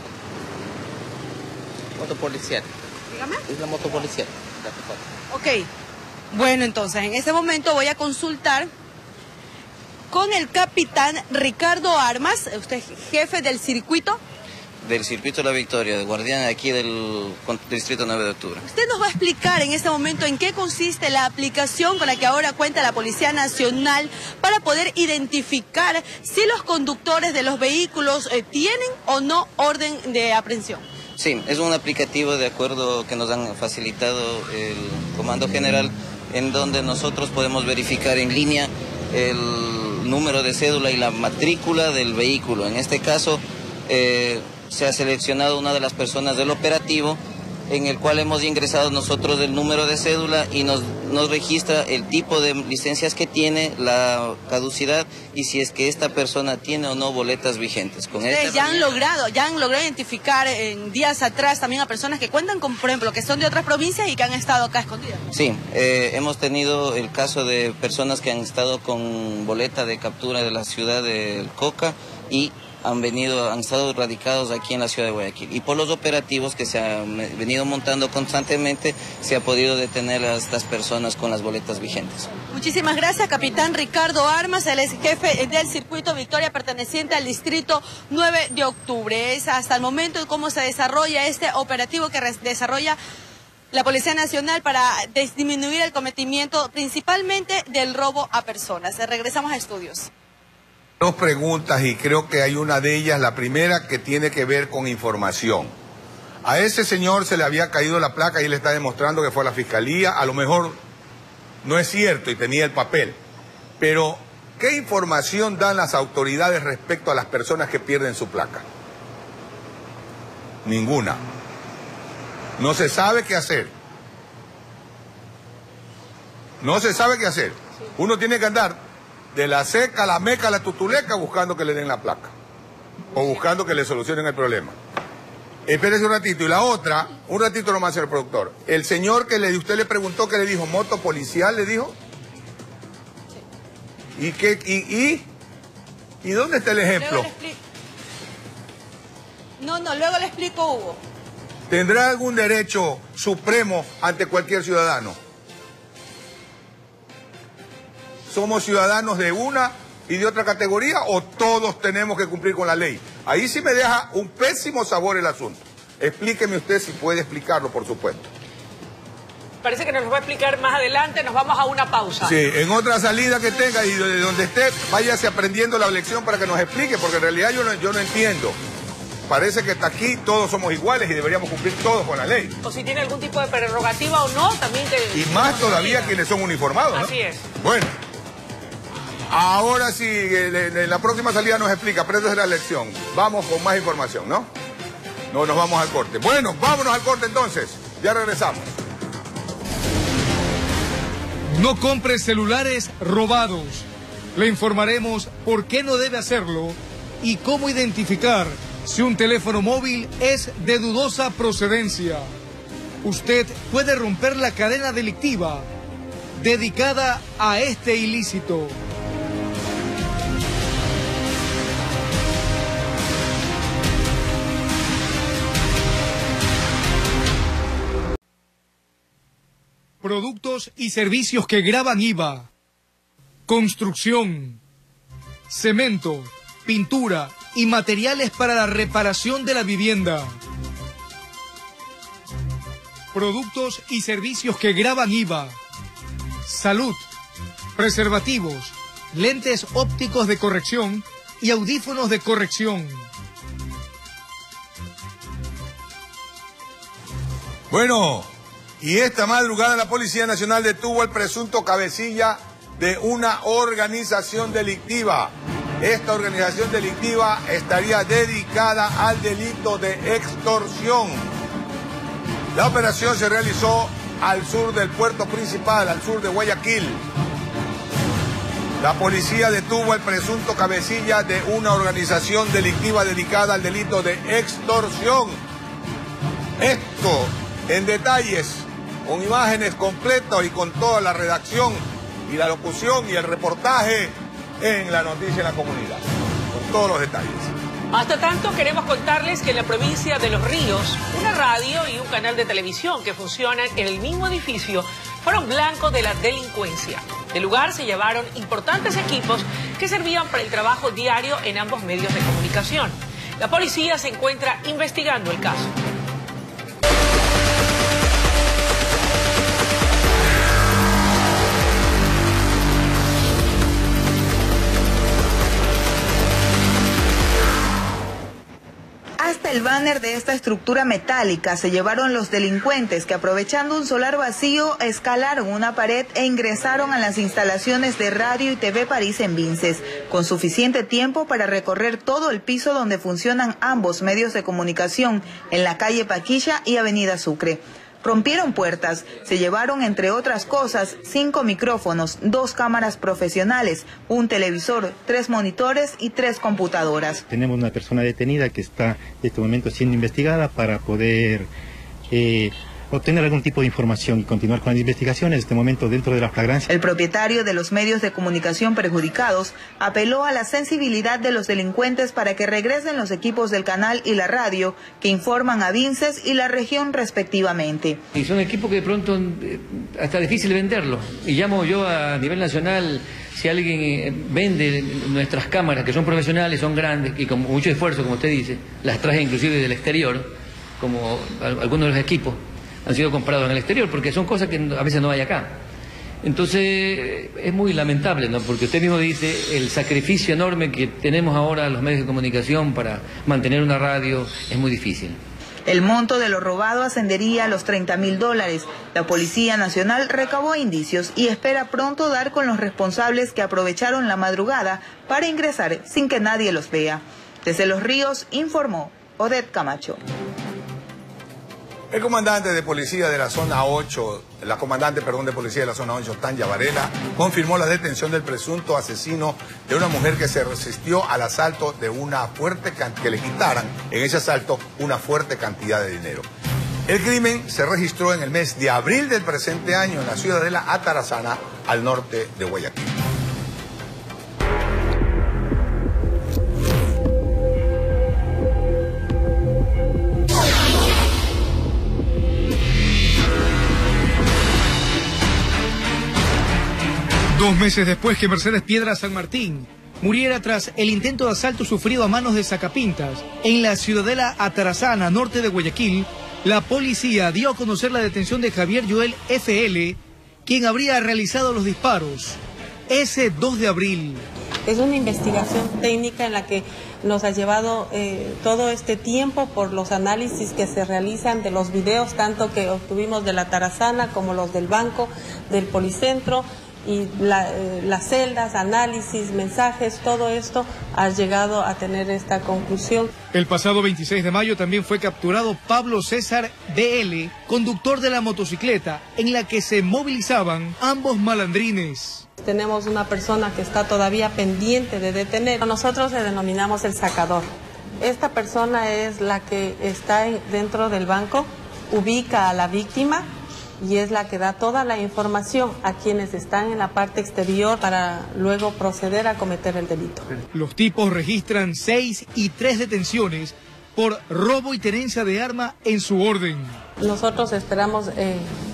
Moto policial. Dígame. Es la moto policial. Ok. Bueno, entonces, en este momento voy a consultar con el capitán Ricardo Armas, usted es jefe del circuito. Del Circuito de la Victoria, de guardián aquí del Distrito nueve de octubre. Usted nos va a explicar en este momento en qué consiste la aplicación con la que ahora cuenta la Policía Nacional para poder identificar si los conductores de los vehículos eh, tienen o no orden de aprehensión. Sí, es un aplicativo de acuerdo que nos han facilitado el Comando General, en donde nosotros podemos verificar en línea el número de cédula y la matrícula del vehículo. En este caso, eh, se ha seleccionado una de las personas del operativo, en el cual hemos ingresado nosotros el número de cédula y nos, nos registra el tipo de licencias que tiene, la caducidad y si es que esta persona tiene o no boletas vigentes. Con Ustedes esta ya han logrado, ya han logrado identificar en días atrás también a personas que cuentan con, por ejemplo, que son de otras provincias y que han estado acá escondidas. Sí, eh, hemos tenido el caso de personas que han estado con boleta de captura de la ciudad del Coca y han venido, han estado radicados aquí en la ciudad de Guayaquil. Y por los operativos que se han venido montando constantemente, se ha podido detener a estas personas con las boletas vigentes. Muchísimas gracias, capitán Ricardo Armas, él es jefe del Circuito Victoria perteneciente al Distrito nueve de octubre. Es hasta el momento de cómo se desarrolla este operativo que desarrolla la Policía Nacional para disminuir el cometimiento principalmente del robo a personas. Regresamos a estudios. Dos preguntas y creo que hay una de ellas, la primera que tiene que ver con información. A ese señor se le había caído la placa y él está demostrando que fue a la fiscalía, a lo mejor no es cierto y tenía el papel, pero ¿qué información dan las autoridades respecto a las personas que pierden su placa? Ninguna. No se sabe qué hacer. No se sabe qué hacer. Uno tiene que andar de la seca a la meca a la tutuleca buscando que le den la placa o buscando que le solucionen el problema. Espérese un ratito. Y la otra, un ratito nomás, señor productor. El señor que le, usted le preguntó, que le dijo, moto policial, le dijo. ¿Y qué? ¿Y, y, ¿y dónde está el ejemplo? No, no, luego le explico, Hugo. ¿Tendrá algún derecho supremo ante cualquier ciudadano? ¿Somos ciudadanos de una y de otra categoría o todos tenemos que cumplir con la ley? Ahí sí me deja un pésimo sabor el asunto. Explíqueme usted si puede explicarlo, por supuesto. Parece que nos lo va a explicar más adelante, nos vamos a una pausa. Sí, en otra salida que tenga y de donde esté, váyase aprendiendo la lección para que nos explique, porque en realidad yo no, yo no entiendo. Parece que hasta aquí todos somos iguales y deberíamos cumplir todos con la ley. O si tiene algún tipo de prerrogativa o no, también que... Y más todavía quienes son uniformados, ¿no? Así es. Bueno. Ahora sí, en la próxima salida nos explica, apréndase la lección. Vamos con más información, ¿no? No, nos vamos al corte. Bueno, vámonos al corte entonces. Ya regresamos. No compre celulares robados. Le informaremos por qué no debe hacerlo y cómo identificar si un teléfono móvil es de dudosa procedencia. Usted puede romper la cadena delictiva dedicada a este ilícito. Productos y servicios que graban I V A. Construcción, cemento, pintura y materiales para la reparación de la vivienda. Productos y servicios que graban I V A. Salud, preservativos, lentes ópticos de corrección y audífonos de corrección. Bueno, y esta madrugada la Policía Nacional detuvo al presunto cabecilla de una organización delictiva. Esta organización delictiva estaría dedicada al delito de extorsión. La operación se realizó al sur del puerto principal, al sur de Guayaquil. La policía detuvo al presunto cabecilla de una organización delictiva dedicada al delito de extorsión. Esto en detalles, con imágenes completas y con toda la redacción y la locución y el reportaje en La Noticia en la Comunidad, con todos los detalles. Hasta tanto, queremos contarles que en la provincia de Los Ríos, una radio y un canal de televisión que funcionan en el mismo edificio fueron blancos de la delincuencia. Del lugar se llevaron importantes equipos que servían para el trabajo diario en ambos medios de comunicación. La policía se encuentra investigando el caso. Hasta el banner de esta estructura metálica se llevaron los delincuentes que, aprovechando un solar vacío, escalaron una pared e ingresaron a las instalaciones de Radio y T V París en Vinces, con suficiente tiempo para recorrer todo el piso donde funcionan ambos medios de comunicación, en la calle Paquilla y Avenida Sucre. Rompieron puertas, se llevaron, entre otras cosas, cinco micrófonos, dos cámaras profesionales, un televisor, tres monitores y tres computadoras. Tenemos una persona detenida que está en este momento siendo investigada para poder eh, obtener algún tipo de información y continuar con las investigaciones en este momento dentro de la flagrancia. El propietario de los medios de comunicación perjudicados apeló a la sensibilidad de los delincuentes para que regresen los equipos del canal y la radio que informan a Vinces y la región respectivamente. Y son equipos que de pronto hasta difícil venderlos. Y llamo yo a nivel nacional, si alguien vende nuestras cámaras, que son profesionales, son grandes y con mucho esfuerzo, como usted dice, las traje inclusive del exterior, como algunos de los equipos han sido comprados en el exterior, porque son cosas que a veces no hay acá. Entonces, es muy lamentable, ¿no? Porque usted mismo dice, el sacrificio enorme que tenemos ahora los medios de comunicación para mantener una radio es muy difícil. El monto de lo robado ascendería a los treinta mil dólares. La Policía Nacional recabó indicios y espera pronto dar con los responsables que aprovecharon la madrugada para ingresar sin que nadie los vea. Desde Los Ríos, informó Odette Camacho. El comandante de policía de la zona ocho, la comandante, perdón, de policía de la zona ocho, Tanya Varela, confirmó la detención del presunto asesino de una mujer que se resistió al asalto de una fuerte cantidad, que le quitaran en ese asalto una fuerte cantidad de dinero. El crimen se registró en el mes de abril del presente año en la ciudad de la Atarazana, al norte de Guayaquil. Dos meses después que Mercedes Piedra San Martín muriera tras el intento de asalto sufrido a manos de sacapintas en la ciudadela Atarazana, norte de Guayaquil, la policía dio a conocer la detención de Javier Joel F L, quien habría realizado los disparos ese dos de abril. Es una investigación técnica en la que nos ha llevado eh, todo este tiempo por los análisis que se realizan de los videos, tanto que obtuvimos de la Atarazana como los del banco, del Policentro, y la, eh, las celdas, análisis, mensajes, todo esto ha llegado a tener esta conclusión. El pasado veintiséis de mayo también fue capturado Pablo César D L, conductor de la motocicleta en la que se movilizaban ambos malandrines. Tenemos una persona que está todavía pendiente de detener. Nosotros le denominamos el sacador. Esta persona es la que está dentro del banco, ubica a la víctima y es la que da toda la información a quienes están en la parte exterior para luego proceder a cometer el delito. Los tipos registran seis y tres detenciones por robo y tenencia de arma en su orden. Nosotros esperamos eh,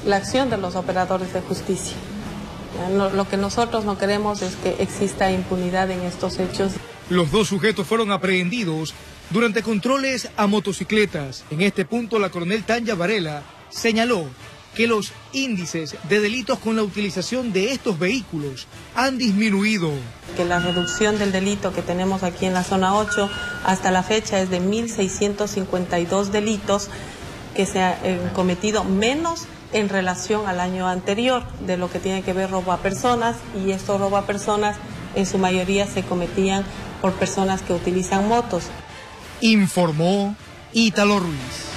la acción de los operadores de justicia. Lo, lo que nosotros no queremos es que exista impunidad en estos hechos. Los dos sujetos fueron aprehendidos durante controles a motocicletas. En este punto, la coronel Tanya Varela señaló que los índices de delitos con la utilización de estos vehículos han disminuido. Que la reducción del delito que tenemos aquí en la zona ocho hasta la fecha es de mil seiscientos cincuenta y dos delitos que se han eh, cometido menos en relación al año anterior, de lo que tiene que ver robo a personas, y estos robo a personas en su mayoría se cometían por personas que utilizan motos. Informó Ítalo Ruiz.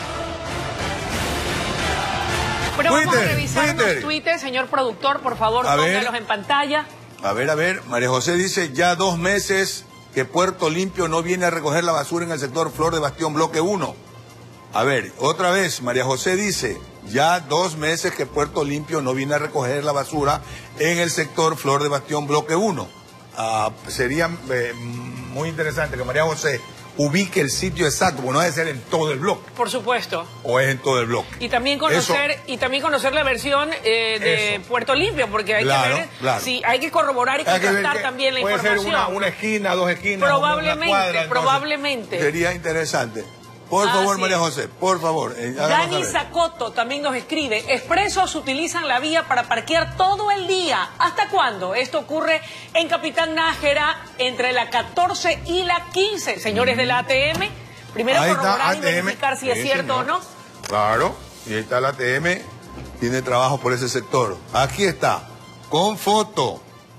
Bueno, vamos Twitter, a revisar Twitter. los tweets, señor productor, por favor, A ver. póngalos en pantalla. A ver, a ver, María José dice, ya dos meses que Puerto Limpio no viene a recoger la basura en el sector Flor de Bastión Bloque uno. A ver, otra vez, María José dice, ya dos meses que Puerto Limpio no viene a recoger la basura en el sector Flor de Bastión Bloque uno. Ah, sería eh, muy interesante que María José ubique el sitio exacto, porque no debe ser en todo el bloque. Por supuesto. O es en todo el bloque. Y también conocer Eso. y también conocer la versión eh, de Eso. Puerto Limpio, porque hay Claro, que ver, claro. sí, hay que corroborar y Hay que ver contrastar que también la puede información. ser una, una esquina, dos esquinas, Probablemente, una cuadra, entonces, probablemente. Sería interesante. Por Así favor, María es. José, por favor. Eh, háganos Dani saber. Zacoto también nos escribe, expresos utilizan la vía para parquear todo el día. ¿Hasta cuándo? Esto ocurre en Capitán Nájera entre la catorce y la quince. Señores de la A T M, primero Ahí está, corroborar y A T M. verificar si es Sí, cierto señor. o no. Claro, y ahí está la A T M, tiene trabajo por ese sector. Aquí está, con foto,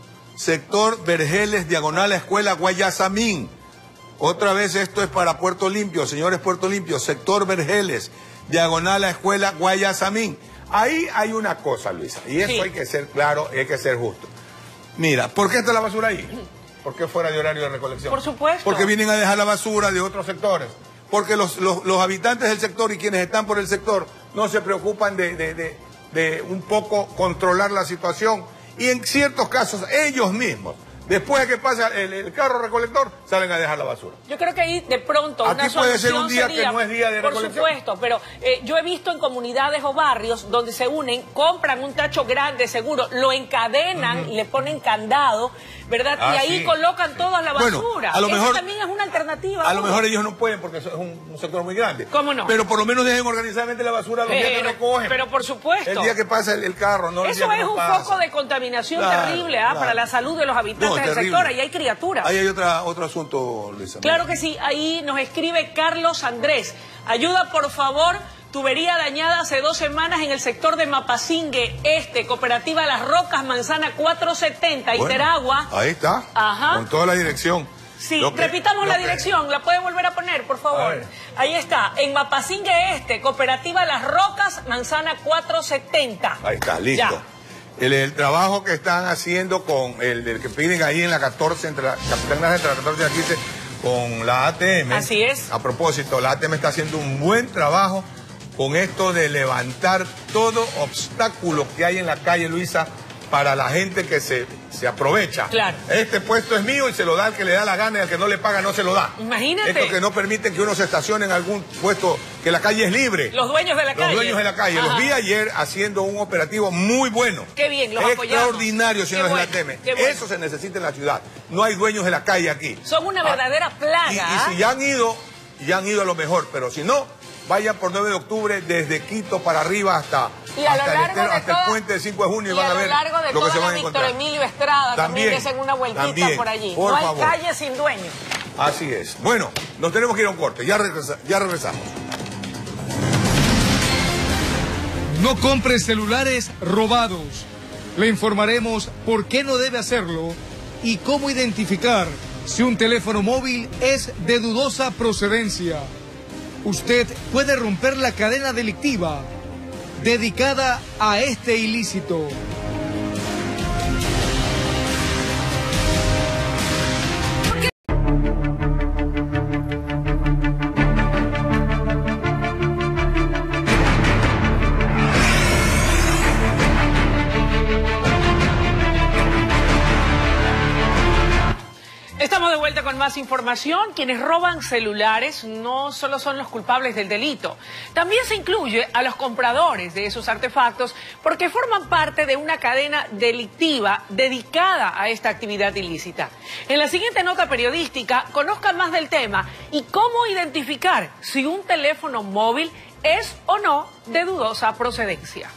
sector Vergeles, diagonal a Escuela Guayasamín. Otra vez esto es para Puerto Limpio, señores Puerto Limpio, sector Vergeles, diagonal a Escuela Guayasamín. Ahí hay una cosa, Luisa, y eso Sí. hay que ser claro, hay que ser justo. Mira, ¿por qué está la basura ahí? ¿Por qué fuera de horario de recolección? Por supuesto. Porque vienen a dejar la basura de otros sectores. Porque los, los, los habitantes del sector y quienes están por el sector no se preocupan de, de, de, de un poco controlar la situación. Y en ciertos casos, ellos mismos, después de que pasa el, el carro recolector, salen a dejar la basura. Yo creo que ahí de pronto Aquí una puede ser un solución día que sería, no es día de por recolección. supuesto, pero eh, yo he visto en comunidades o barrios donde se unen, compran un tacho grande, seguro, lo encadenan, le ponen candado, ¿verdad? Ah, y ahí sí, colocan toda la Bueno, basura. a lo Eso mejor- también es una alternativa. A lo ¿no? mejor ellos no pueden porque eso es un, un sector muy grande. ¿Cómo no? Pero por lo menos dejen organizadamente la basura los días que Pero- recogen. pero por supuesto. El día que pasa el, el carro, no el Eso día que es no un pasa. foco de contaminación Claro, terrible ¿ah? claro. para la salud de los habitantes No, del terrible. sector. Ahí hay criaturas. Ahí hay otra, otro asunto, Luisa. Claro que sí, ahí nos escribe Carlos Andrés. Ayuda, por favor, tubería dañada hace dos semanas en el sector de Mapasingue Este, Cooperativa Las Rocas, Manzana cuatrocientos setenta, Bueno, Iteragua. Ahí está. Ajá. Con toda la dirección. Sí, Lo que- repitamos lo la que- dirección, ¿la puede volver a poner, por A favor? ver. Ahí está, en Mapasingue Este, Cooperativa Las Rocas, Manzana cuatrocientos setenta. Ahí está, listo. Ya. El, el trabajo que están haciendo con el, el que piden ahí en la catorce, entre la Capitán Nájera, entre la catorce y la quince, con la A T M. Así es. A propósito, la A T M está haciendo un buen trabajo con esto de levantar todo obstáculo que hay en la calle, Luisa, para la gente que se, se aprovecha. Claro. Este puesto es mío y se lo da al que le da la gana y al que no le paga no se lo da. Imagínate. Esto que no permiten que uno se estacione en algún puesto, que la calle es libre. Los dueños de la Los calle. dueños de la calle. Los Ajá. vi ayer haciendo un operativo muy bueno. Qué bien, los apoyamos. Extraordinario, señores Qué de la bueno, T M. qué bueno. Eso se necesita en la ciudad. No hay dueños de la calle aquí. Son una verdadera plaga. Y, y ¿ah? si ya han ido, ya han ido a lo mejor. Pero si no, vayan por nueve de octubre desde Quito para arriba hasta, Y a lo hasta, el, largo estero- de hasta toda- el puente del cinco de junio y Y van a a lo ver largo de lo que toda se la van a Víctor encontrar. Emilio Estrada también, También, desen una vueltita también, por allí. por no hay favor. calle sin dueño. Así es. Bueno, nos tenemos que ir a un corte. Ya, regresa- ya regresamos. No compre celulares robados. Le informaremos por qué no debe hacerlo y cómo identificar si un teléfono móvil es de dudosa procedencia. Usted puede romper la cadena delictiva dedicada a este ilícito. Estamos de vuelta con más información. Quienes roban celulares no solo son los culpables del delito, también se incluye a los compradores de esos artefactos porque forman parte de una cadena delictiva dedicada a esta actividad ilícita. En la siguiente nota periodística, conozcan más del tema y cómo identificar si un teléfono móvil es o no de dudosa procedencia.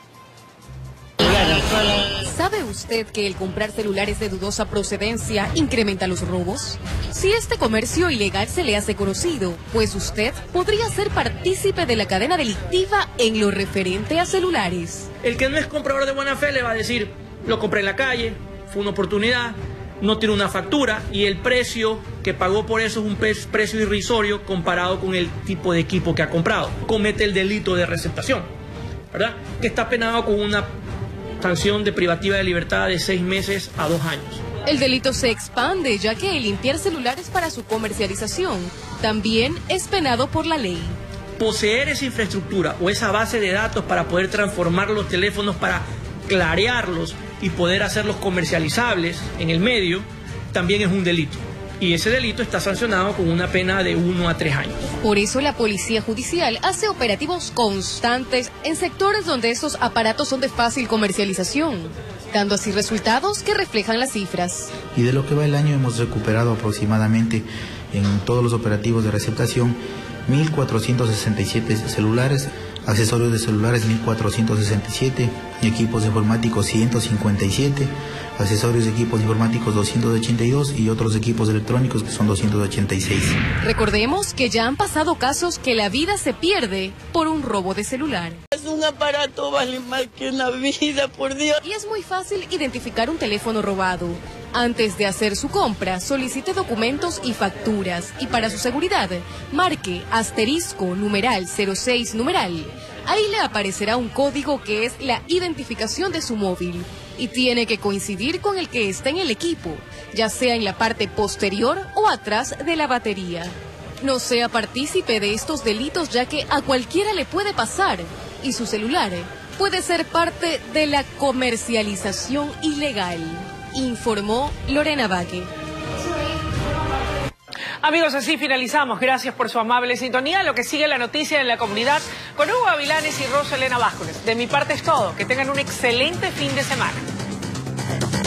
¿Sabe usted que el comprar celulares de dudosa procedencia incrementa los robos? Si este comercio ilegal se le hace conocido, pues usted podría ser partícipe de la cadena delictiva en lo referente a celulares. El que no es comprador de buena fe le va a decir, lo compré en la calle, fue una oportunidad, no tiene una factura y el precio que pagó por eso es un precio irrisorio comparado con el tipo de equipo que ha comprado. Comete el delito de receptación, ¿verdad? Que está penado con una sanción de privativa de libertad de seis meses a dos años. El delito se expande, ya que el limpiar celulares para su comercialización también es penado por la ley. Poseer esa infraestructura o esa base de datos para poder transformar los teléfonos, para clarearlos y poder hacerlos comercializables en el medio, también es un delito. Y ese delito está sancionado con una pena de uno a tres años. Por eso la Policía Judicial hace operativos constantes en sectores donde estos aparatos son de fácil comercialización, dando así resultados que reflejan las cifras. Y de lo que va el año hemos recuperado aproximadamente en todos los operativos de receptación mil cuatrocientos sesenta y siete celulares, accesorios de celulares mil cuatrocientos sesenta y siete, equipos informáticos ciento cincuenta y siete, accesorios de equipos informáticos doscientos ochenta y dos y otros equipos electrónicos que son doscientos ochenta y seis. Recordemos que ya han pasado casos que la vida se pierde por un robo de celular. Es un aparato, vale más que una vida, por Dios. Y es muy fácil identificar un teléfono robado. Antes de hacer su compra, solicite documentos y facturas y para su seguridad, marque asterisco numeral cero seis numeral. Ahí le aparecerá un código que es la identificación de su móvil y tiene que coincidir con el que está en el equipo, ya sea en la parte posterior o atrás de la batería. No sea partícipe de estos delitos, ya que a cualquiera le puede pasar y su celular puede ser parte de la comercialización ilegal, informó Lorena Vaque. Amigos, así finalizamos. Gracias por su amable sintonía. Lo que sigue la noticia en la comunidad con Hugo Avilanes y Rosa Elena Vázquez. De mi parte es todo. Que tengan un excelente fin de semana.